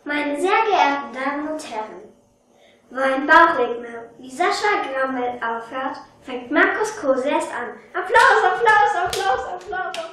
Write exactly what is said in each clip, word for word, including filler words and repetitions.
Meine sehr geehrten Damen und Herren, wo ein Bauchredner wie Sascha Grammel aufhört, fängt Markus Kose erst an. Applaus, Applaus, Applaus, Applaus, Applaus.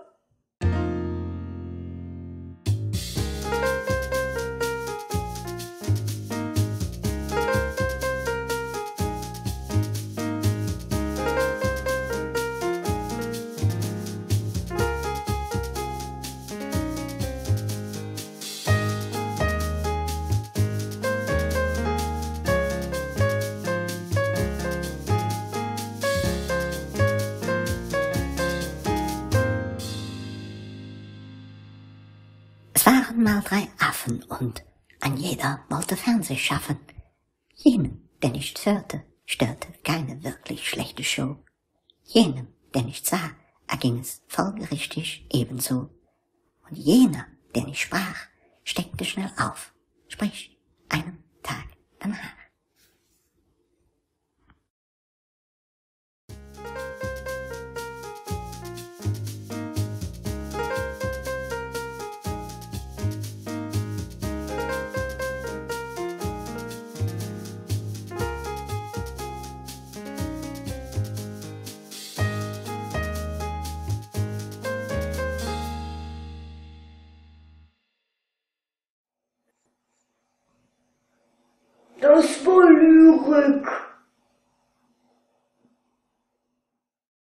Es waren mal drei Affen und ein jeder wollte Fernseh schaffen. Jenem, der nicht hörte, störte keine wirklich schlechte Show. Jenem, der nicht sah, erging es folgerichtig ebenso. Und jener, der nicht sprach, steckte schnell auf, sprich einen Tag danach. Das war Lyrik.